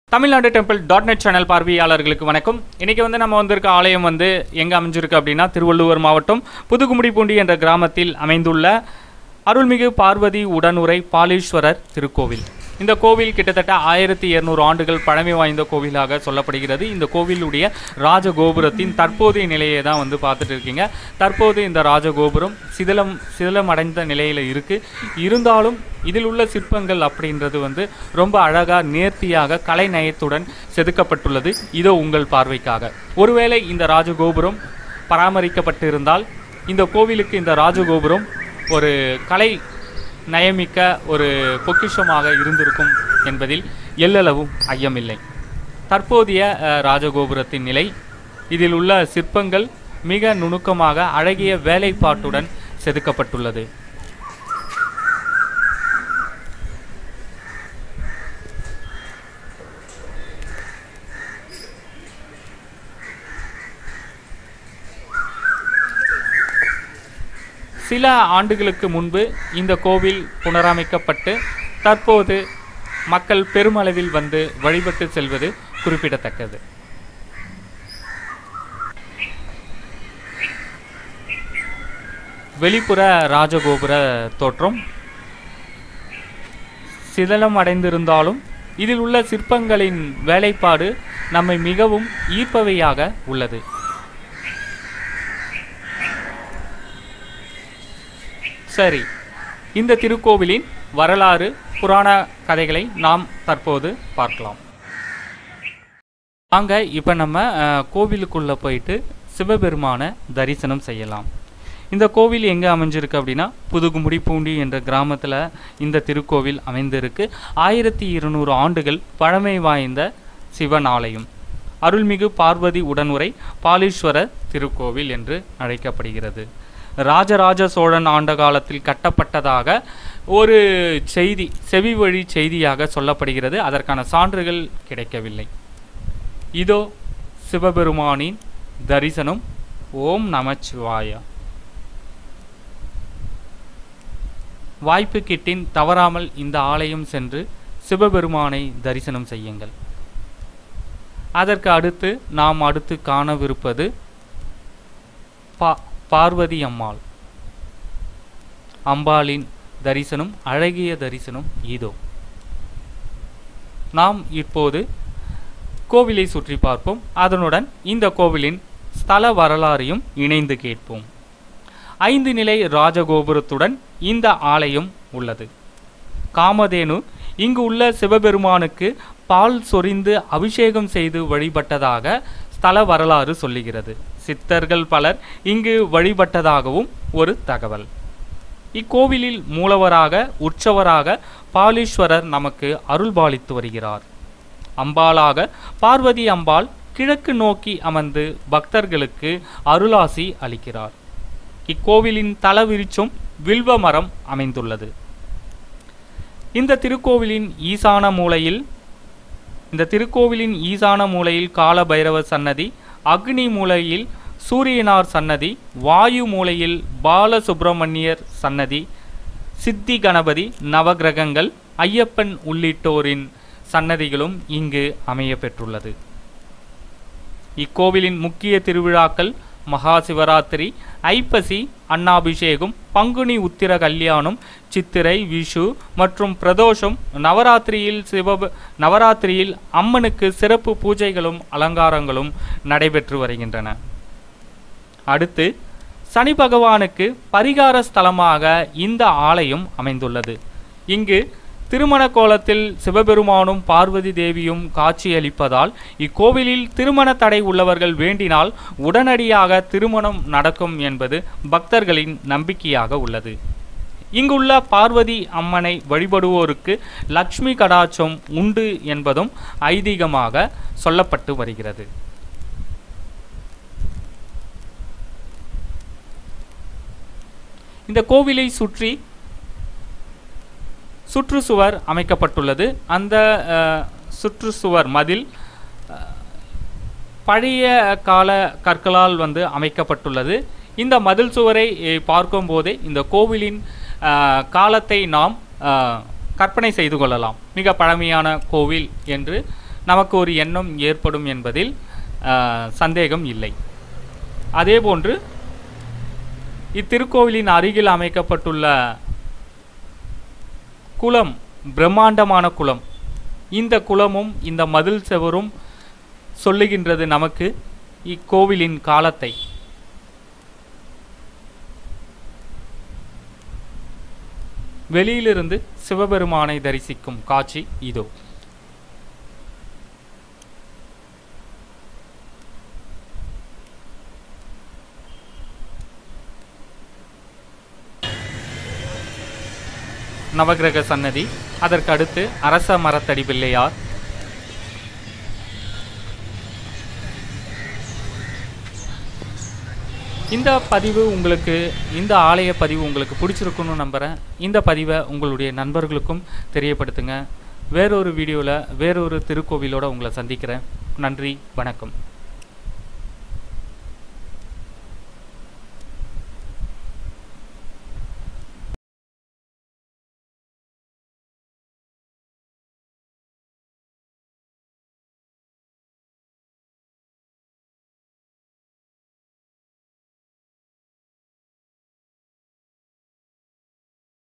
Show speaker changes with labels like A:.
A: Tamil Nadu temple .net channel பார்வையாளர்களுக்கு வணக்கம். இன்றைக்கி நம்ம வந்திருக்க ஆலயம் எங்கே அமைஞ்சிருக்கு அப்படின்னா திருவள்ளூர் மாவட்டம் புதுகும்மிடிப்பூண்டி என்ற கிராமத்தில் அமைந்துள்ள அருள்மிகு பார்வதி உடனுரை பாலீஸ்வரர் திருக்கோவில். இந்த கோவில் கிட்டத்தட்ட 1200 ஆண்டுகள் பழமை வாய்ந்த கோவிலாக சொல்லப்படுகிறது. இந்த கோவிலுடைய ராஜகோபுரத்தின் தற்போதைய நிலையை தான் பார்த்துட்டு இருக்கீங்க. தற்போது இந்த ராஜகோபுரம் சிதிலமடைந்த நிலையில் இருக்குது. இருந்தாலும் இதில் உள்ள சிற்பங்கள் அப்படின்றது ரொம்ப அழகாக நேர்த்தியாக கலைநயத்துடன் செதுக்கப்பட்டுள்ளது. இதோ உங்கள் பார்வைக்காக. ஒருவேளை இந்த ராஜகோபுரம் பராமரிக்கப்பட்டிருந்தால் இந்த கோவிலுக்கு இந்த ராஜகோபுரம் ஒரு கலை நயமிக்க ஒரு பொக்கிஷமாக இருந்திருக்கும் என்பதில் எல்லளவும் ஐயமில்லை. தற்போதைய ராஜகோபுரத்தின் நிலை, இதில் உள்ள சிற்பங்கள் மிக நுணுக்கமாக அழகிய வேலைப்பாட்டுடன் செதுக்கப்பட்டுள்ளது. சில ஆண்டுகளுக்கு முன்பு இந்த கோவில் புனரமைக்கப்பட்டு தற்போது மக்கள் பெருமளவில் வழிபட்டு செல்வது குறிப்பிடத்தக்கது. வெளிப்புற ராஜகோபுர தோற்றம் சிதலம் அடைந்திருந்தாலும் இதில் உள்ள சிற்பங்களின் வேலைப்பாடு நம்மை மிகவும் ஈர்ப்பவையாக உள்ளது. சரி, இந்த திருக்கோவிலின் வரலாறு புராண கதைகளை நாம் தற்போது பார்க்கலாம். வாங்க இப்போ நம்ம கோவிலுக்குள்ளே போயிட்டு சிவபெருமானை தரிசனம் செய்யலாம். இந்த கோவில் எங்கே அமைஞ்சிருக்கு அப்படின்னா புதுகும்மிடிப்பூண்டி என்ற கிராமத்தில் இந்த திருக்கோவில் அமைந்திருக்கு. 1200 ஆண்டுகள் பழமை வாய்ந்த சிவன் ஆலயம். அருள்மிகு பார்வதி உடனுரை பாலீஸ்வரர் திருக்கோவில் என்று அழைக்கப்படுகிறது. ராஜராஜ சோழன் ஆண்ட காலத்தில் கட்டப்பட்டதாக ஒரு செய்தி, செவி வழி செய்தியாக சொல்லப்படுகிறது. அதற்கான சான்றுகள் கிடைக்கவில்லை. இதோ சிவபெருமானின் தரிசனம். ஓம் நமச்சிவாய. வாய்ப்பு கிட்டின் தவறாமல் இந்த ஆலயம் சென்று சிவபெருமானை தரிசனம் செய்யுங்கள். அதற்கு அடுத்து நாம் காணவிருப்பது பார்வதி அம்மாள். அம்பாளின் தரிசனம், அழகிய தரிசனம் இதோ. நாம் இப்போது கோவிலை சுற்றி பார்ப்போம். அதனுடன் இந்த கோவிலின் ஸ்தல வரலாறையும் இணைந்து கேட்போம். 5 நிலை ராஜகோபுரத்துடன் இந்த ஆலயம் உள்ளது. காமதேனு இங்கு உள்ள சிவபெருமானுக்கு பால் சொரிந்து அபிஷேகம் செய்து வழிபட்டதாக ஸ்தல வரலாறு சொல்லுகிறது. சித்தர்கள் பலர் இங்கு வழிபட்டதாகவும் ஒரு தகவல். இக்கோவிலில் மூலவராக உற்சவராக பாலீஸ்வரர் நமக்கு அருள்பாலித்து வருகிறார். அம்பாளாக பார்வதி அம்பாள் கிழக்கு நோக்கி அமர்ந்து பக்தர்களுக்கு அருளாசி அளிக்கிறார். இக்கோவிலின் தலவிருட்சம் வில்வ மரம் அமைந்துள்ளது. இந்த திருக்கோவிலின் ஈசான மூலையில் கால பைரவர் சன்னதி, அக்னி மூலையில் சூரியனார் சன்னதி, வாயு மூலையில் பாலசுப்பிரமணியர் சன்னதி, சித்தி கணபதி, நவகிரகங்கள், ஐயப்பன் உள்ளிட்டோரின் சன்னதிகளும் இங்கு அமைய பெற்றுள்ளது. இக்கோவிலின் முக்கிய திருவிழாக்கள் மகா சிவராத்திரி, ஐப்பசி அன்னாபிஷேகம், பங்குனி உத்திர கல்யாணம், சித்திரை, விஷு மற்றும் பிரதோஷம். நவராத்திரியில் அம்மனுக்கு சிறப்பு பூஜைகளும் அலங்காரங்களும் நடைபெற்று வருகின்றன. அடுத்து சனி பகவானுக்கு பரிகார ஸ்தலமாக இந்த ஆலயம் அமைந்துள்ளது. இங்கு திருமண கோலத்தில் சிவபெருமானும் பார்வதி தேவியும் காட்சியளிப்பதால் இக்கோவிலில் திருமண தடை உள்ளவர்கள் வேண்டினால் உடனடியாக திருமணம் நடக்கும் என்பது பக்தர்களின் நம்பிக்கையாக உள்ளது. இங்குள்ள பார்வதி அம்மனை வழிபடுவோருக்கு லக்ஷ்மி கடாட்சம் உண்டு என்பதும் ஐதீகமாக சொல்லப்பட்டு வருகிறது. இந்த கோவிலை சுற்றி சுற்றுச்சுவர் அமைக்கப்பட்டுள்ளது. அந்த சுற்றுச்சுவர் மதில் பழைய கால கற்களால் அமைக்கப்பட்டுள்ளது. இந்த மதில் சுவரை பார்க்கும்போதே இந்த கோவிலின் காலத்தை நாம் கற்பனை செய்து கொள்ளலாம். மிக பழமையான கோவில் என்று நமக்கு ஒரு எண்ணம் ஏற்படும் என்பதில் சந்தேகம் இல்லை. அதேபோன்று இத்திருக்கோவிலின் அருகில் அமைக்கப்பட்டுள்ள குளம் பிரம்மாண்டமான குளம். இந்த குளமும் இந்த மதில் செவரும் சொல்லுகின்றது நமக்கு இக்கோவிலின் காலத்தை. வெளியிலிருந்து சிவபெருமானை தரிசிக்கும் காட்சி இதோ. நவகிரக சன்னதி, அதற்கு அடுத்து அரச மரத்தடி பிள்ளையார். இந்த பதிவு உங்களுக்கு, இந்த ஆலய பதிவு உங்களுக்கு பிடிச்சிருக்குன்னு நம்புகிறேன். இந்த பதிவை உங்களுடைய நண்பர்களுக்கும் தெரியப்படுத்துங்க. வேறொரு வீடியோவில் வேறொரு திருக்கோவிலோடு உங்களை சந்திக்கிறேன். நன்றி, வணக்கம்.